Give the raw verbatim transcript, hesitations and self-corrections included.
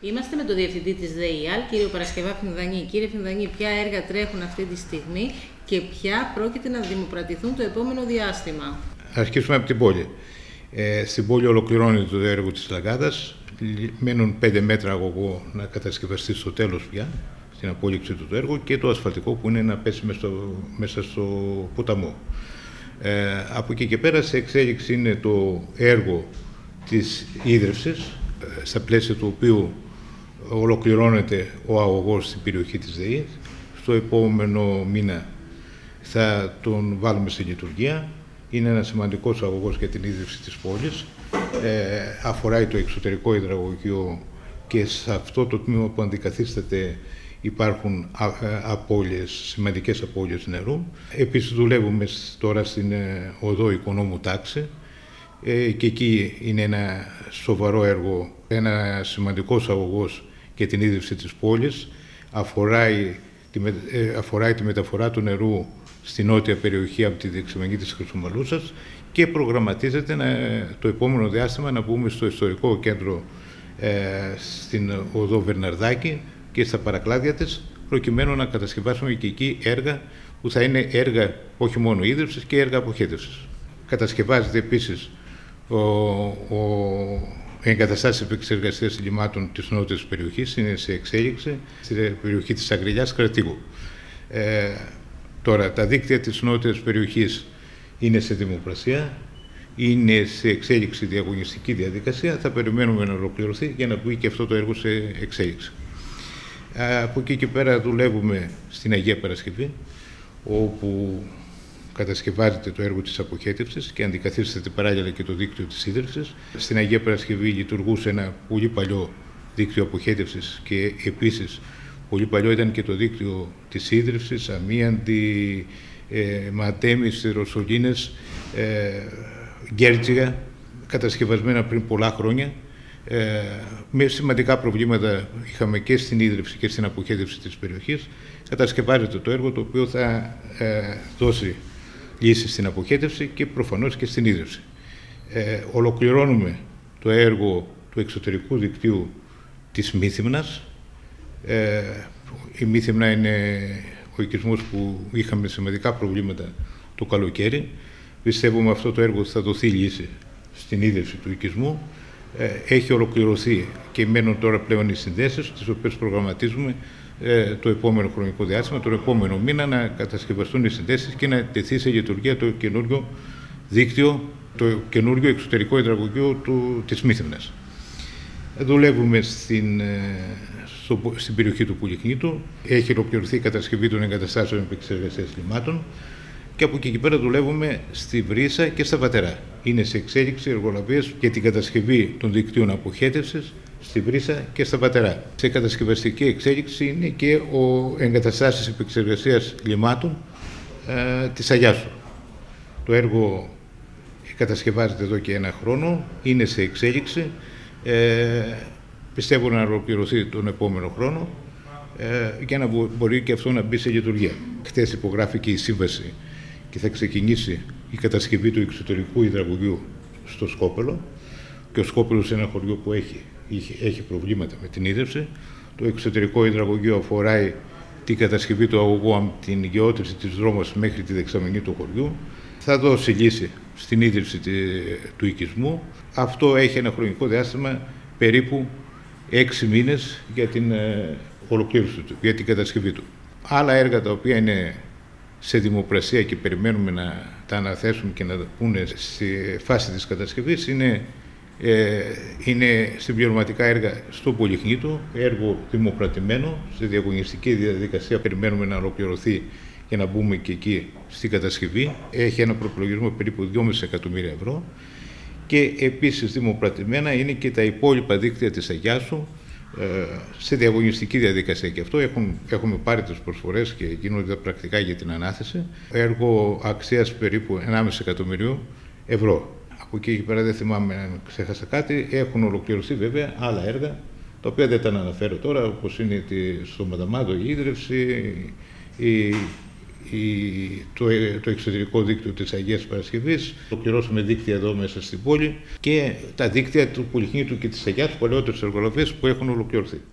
Είμαστε με τον Διευθυντή της ΔΕΙΑΛ, κύριο Παρασκευά Φινδανή. Κύριε Φινδανή, ποια έργα τρέχουν αυτή τη στιγμή και ποια πρόκειται να δημοπρατηθούν το επόμενο διάστημα? Αρχίσουμε από την πόλη. Ε, στην πόλη ολοκληρώνεται το έργο της Λαγκάδας. Μένουν πέντε μέτρα αγωγό να κατασκευαστεί στο τέλος πια, στην απόλυξη του το έργο, και το ασφαλτικό που είναι να πέσει μέσα στο, μέσα στο ποταμό. Ε, από εκεί και πέρα σε εξέλιξη είναι το έργο της ίδρυυσης, ε, στα πλαίσια του οποίου ολοκληρώνεται ο αγωγός στην περιοχή της ΔΕΗ. Στο επόμενο μήνα θα τον βάλουμε σε λειτουργία. Είναι ένα σημαντικός αγωγός για την ίδρυυση της πόλης. Ε, αφοράει το εξωτερικό υδραγωγείο και σε αυτό το τμήμα που αντικαθίσταται υπάρχουν απώλειες, σημαντικές απώλειες νερού. Επίσης δουλεύουμε τώρα στην οδό Οικονόμου Τάξη ε, και εκεί είναι ένα σοβαρό έργο, ένα σημαντικός αγωγός για την ίδρυυση της πόλης. Αφοράει τη, ε, αφοράει τη μεταφορά του νερού στη νότια περιοχή από τη δεξαμενή της Χρυσομαλούσας και προγραμματίζεται να, το επόμενο διάστημα να μπούμε στο ιστορικό κέντρο ε, στην οδό Βερναρδάκη και στα παρακλάδια της, προκειμένου να κατασκευάσουμε και εκεί έργα που θα είναι έργα όχι μόνο ίδρυυσης και έργα αποχέτευσης. Κατασκευάζεται επίσης ο, ο εγκαταστάσεις επεξεργασίας λιμάτων της νότιας περιοχής, είναι σε εξέλιξη στην περιοχή της Αγριλιάς Κρατήγου. Ε, τώρα, τα δίκτυα της νότιας περιοχής είναι σε δημοπρασία, είναι σε εξέλιξη διαγωνιστική διαδικασία, θα περιμένουμε να ολοκληρωθεί για να μπει και αυτό το έργο σε εξέλιξη. Από εκεί και πέρα δουλεύουμε στην Αγία Παρασκευή, όπου κατασκευάζεται το έργο της αποχέτευσης και αντικαθίσταται παράλληλα και το δίκτυο της ίδρυυσης. Στην Αγία Παρασκευή λειτουργούσε ένα πολύ παλιό δίκτυο αποχέτευσης και επίσης πολύ παλιό ήταν και το δίκτυο της ίδρυυσης, αμίαντη, ε, ματέμις, σιροσολίνες, ε, γκέρτζιγα, κατασκευασμένα πριν πολλά χρόνια. Ε, με σημαντικά προβλήματα είχαμε και στην ίδρυυση και στην αποχέτευση της περιοχής. Κατασκευάζεται το έργο το οποίο θα ε, δώσει λύση στην αποχέτευση και προφανώς και στην ίδρυυση. Ε, ολοκληρώνουμε το έργο του εξωτερικού δικτύου της Μύθυμνας. Ε, η Μύθυμνα είναι ο οικισμός που είχαμε σημαντικά προβλήματα το καλοκαίρι. Πιστεύουμε αυτό το έργο θα δοθεί λύση στην ίδρυυση του οικισμού. Έχει ολοκληρωθεί και μένουν τώρα πλέον οι συνδέσεις, τις οποίες προγραμματίζουμε ε, το επόμενο χρονικό διάστημα, τον επόμενο μήνα, να κατασκευαστούν οι συνδέσεις και να τεθεί σε λειτουργία το καινούριο δίκτυο, το καινούριο εξωτερικό υδραγωγείο του, της Μύθυμνας. Δουλεύουμε στην, στο, στην περιοχή του Πολυκνήτου. Έχει ολοκληρωθεί η κατασκευή των εγκαταστάσεων επεξεργασίας λιμάτων. Και από εκεί και πέρα δουλεύουμε στη Βρύσα και στα Βατερά. Είναι σε εξέλιξη εργολαβίες για την κατασκευή των δικτύων αποχέτευσης στη Βρύσα και στα Βατερά. Σε κατασκευαστική εξέλιξη είναι και ο εγκαταστάσεις επεξεργασίας λιμάτων ε, της Αγιάσου. Το έργο κατασκευάζεται εδώ και ένα χρόνο, είναι σε εξέλιξη. Ε, πιστεύω να ολοκληρωθεί τον επόμενο χρόνο ε, για να μπορεί και αυτό να μπει σε λειτουργία. Χθες υπογράφηκε η σύμβαση και θα ξεκινήσει η κατασκευή του εξωτερικού υδραγωγείου στο Σκόπελο. Και ο Σκόπελος είναι ένα χωριό που έχει, έχει προβλήματα με την ίδρυυση. Το εξωτερικό υδραγωγείο αφορά την κατασκευή του αγωγού από την γεώτρηση της Δρόμας μέχρι τη δεξαμενή του χωριού. Θα δώσει λύση στην ίδρυυση του οικισμού. Αυτό έχει ένα χρονικό διάστημα περίπου έξι μήνες για την ολοκλήρωση του, για την κατασκευή του. Άλλα έργα τα οποία είναι σε δημοπρασία και περιμένουμε να τα αναθέσουμε και να τα πούνε στη φάση της κατασκευής είναι, ε, είναι συμπληρωματικά έργα στο Πολυκνήτο, έργο δημοπρατημένο, σε διαγωνιστική διαδικασία περιμένουμε να ολοκληρωθεί για να μπούμε και εκεί στην κατασκευή. Έχει ένα προπολογισμό περίπου δυόμισι εκατομμύρια ευρώ και επίσης δημοπρατημένα είναι και τα υπόλοιπα δίκτυα της Αγιάσου, σε διαγωνιστική διαδικασία και αυτό. Έχουν, έχουμε πάρει τις προσφορές και γίνονται πρακτικά για την ανάθεση. Έργο αξίας περίπου ενάμιση εκατομμυρίου ευρώ. Από εκεί και πέρα δεν θυμάμαι αν ξέχασα κάτι. Έχουν ολοκληρωθεί βέβαια άλλα έργα, τα οποία δεν τα αναφέρω τώρα, όπως είναι τη, στο Μαδαμάδο η ίδρυυση, η, το, το εξωτερικό δίκτυο της Αγίας Παρασκευής. Ολοκληρώσαμε δίκτυα εδώ μέσα στην πόλη και τα δίκτυα του Πολυχνήτου και της Αγιάς, παλαιότερες εργολαβίες που έχουν ολοκληρωθεί.